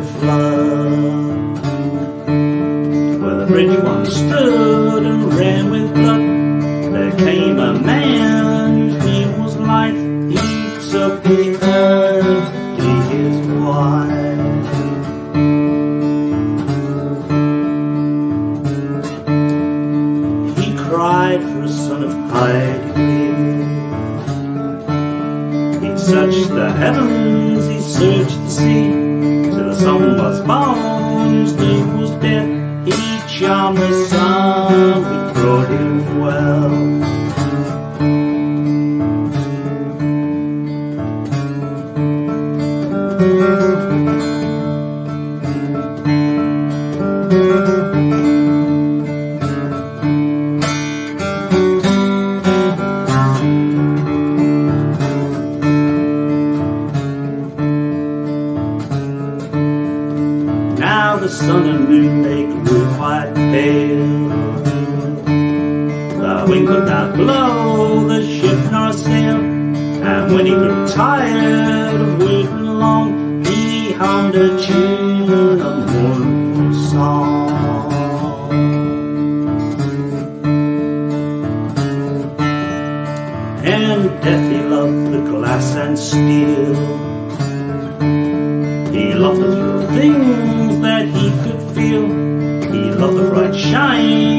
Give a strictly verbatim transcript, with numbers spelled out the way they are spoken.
flood. Where the bridge once stood and ran with blood, there came a man whose name was Life. He took the earth to be his wife. He cried for a son of high degree. He searched the heavens, he searched the sea, till a son was born whose name was Death. He charmed the sun, we brought him well. Now the sun and moon, they grew quite pale. The wind could not blow the ship nor sail, and when he grew tired of waiting long, he hummed a tune, a mournful song. And Death he loved the glass and steel. He loved the little things that he could feel. He loved the bright shine